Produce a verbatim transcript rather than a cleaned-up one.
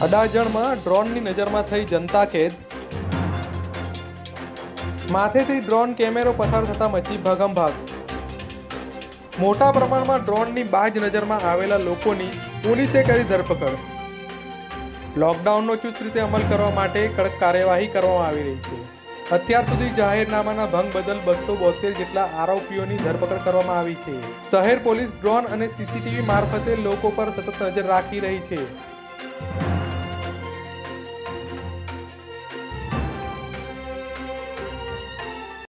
અડાજણમાં ડ્રોનની નજરમાં થઈ જનતા કેદ। માથેથી ડ્રોન કેમેરો પસાર થતા મચી ભાગમભાગ। મોટા પ્રમાણમાં ડ્રોનની બાજ નજરમાં આવેલા લોકોની પોલીસે કરી ધરપકડ। લોકડાઉનનો ચુસ્ત રીતે અમલ કરવા માટે કડક કાર્યવાહી કરવામાં આવી રહી છે। અત્યાર સુધી જાહેરનામાના ભંગ બદલ બસો બોતેર જેટલા આરોપીઓની ધરપકડ કરવામાં આવી છે। શહેર પોલીસ ડ્રોન અને સીસીટીવી મારફતે લોકો પર સતત નજર રાખી રહી છે।